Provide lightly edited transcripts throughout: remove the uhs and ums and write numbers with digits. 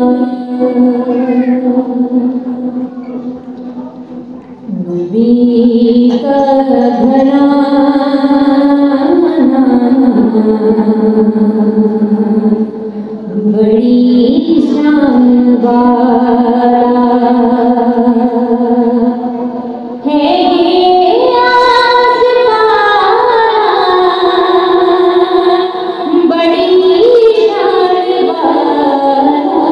नबी का घराना बड़ी शान वाला है ये आस्ताना, बड़ी शान वाला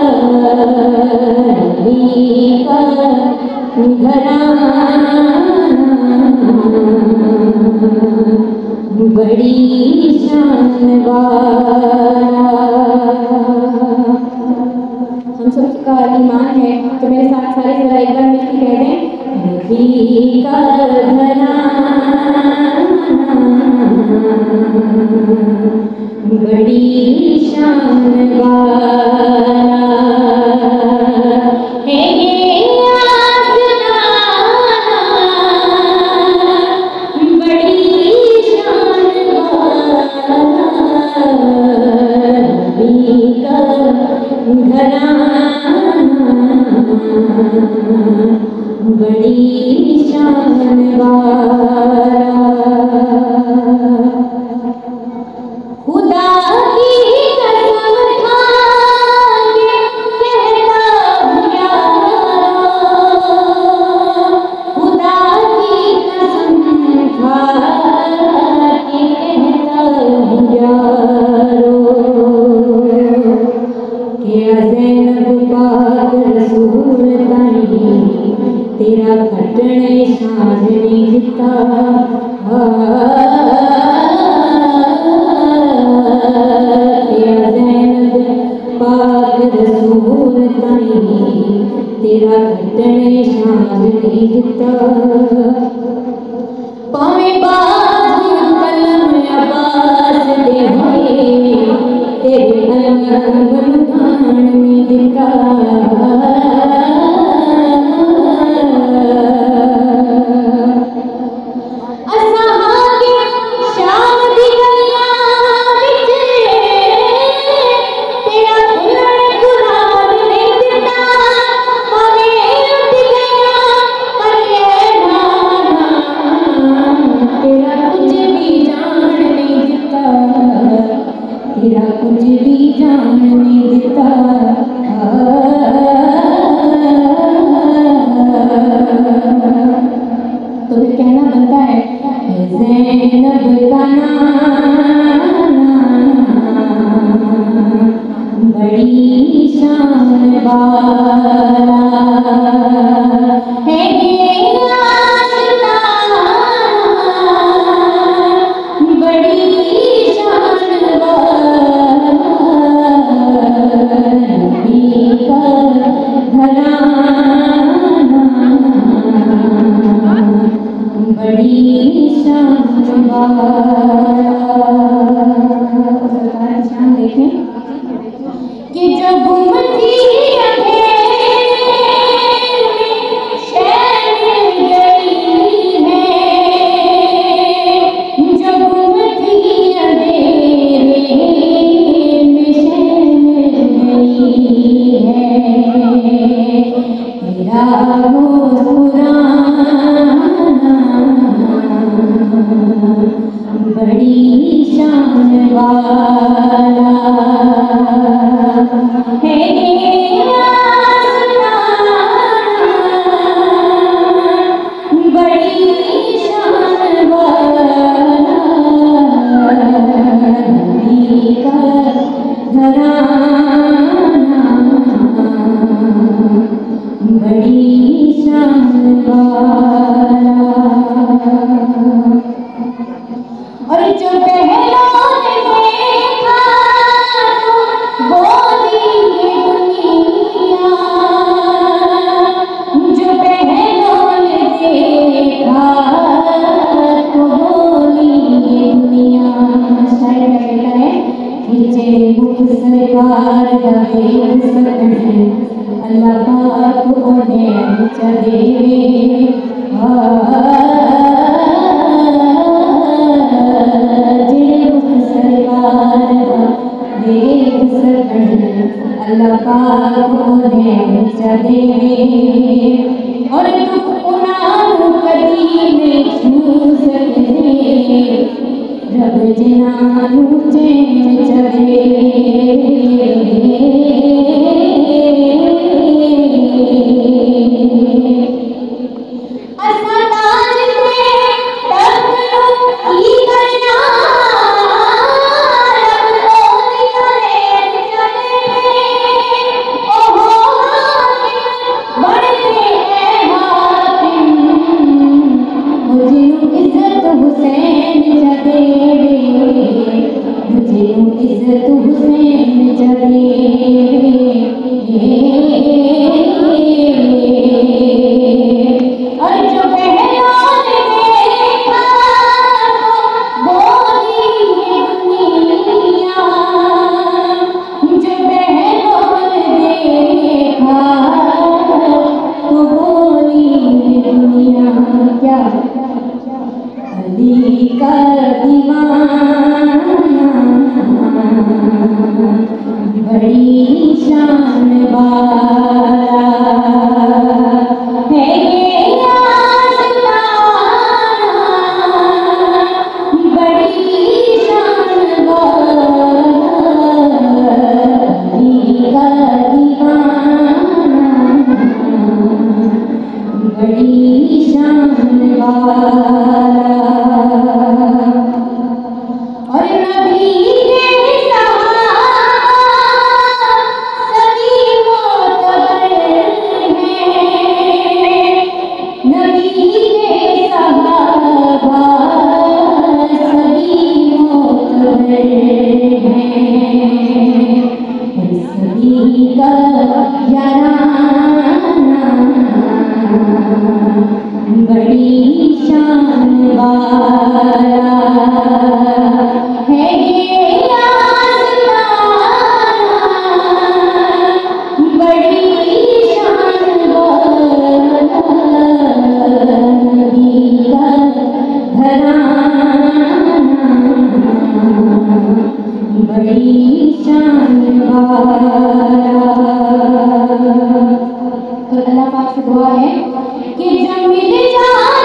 नबी का घराना बड़ी शान वाला। हम सब का ईमान है तो मेरे साथ सारे जरा एक बार मिलकर कह दें, नबी का घराना बड़ी शान वाला है ये आस्ताना, बड़ी शान वाला नबी का घराना बड़ी शान वाला। खुदा की कसम खा के कहता हूँ यारो, खुदा की कसम खा के कहता हूँ यारो, क्या ज़ैनब पाक रसूल ताई तेरा कटने शान नहीं दिता। क्या ज़ैनब पाक रसूल ताई तेरा कटने शान नहीं दिता। पावे बाज़ कलम अब्बास दे होए तेरे अलम ठाण नहीं दिता। तेरा कुछ भी जान नहीं देता। तो फिर कहना बनता है ज़ैनब का नाम बड़ी शान वाला है ये आस्ताना बड़ी शान वाला नबी का घराना बड़ी शान वाला। शान देखें कि जो गुम थी बड़ी शान वाला है ये आस्ताना बड़ी शान वाला नबी का घराना बड़ी शान वाला। और जो पहलों ने देखा तो बोली ये दुनिया, जो पहलों ने देखा तो बोली ये दुनिया। शायद कहता है खिंचे मुख सरकार का देख सकते अल्लाह पाक उन्हें चले अल्लाह पाको नैन चढ़े और दुख उन्हां कदी नहीं छू सकदे रब जिन्हां नूं चैन चढ़े इज्जत हुसैन चढ़े और जो पहलवान देखा बोली दुनिया जो पहलवान देखा तो बोली दुनिया क्या अली का दीवाना बड़ी शान वाला है ये आस्ताना बड़ी शान वाला अली का दीवाना बड़ी शान वाला और नबी बड़ी शान वाला है ये आस्ताना बड़ी शान वाला नबी का घराना बड़ी शान वाला। तो अल्लाह पाक से दुआ है कि जब मिल जाए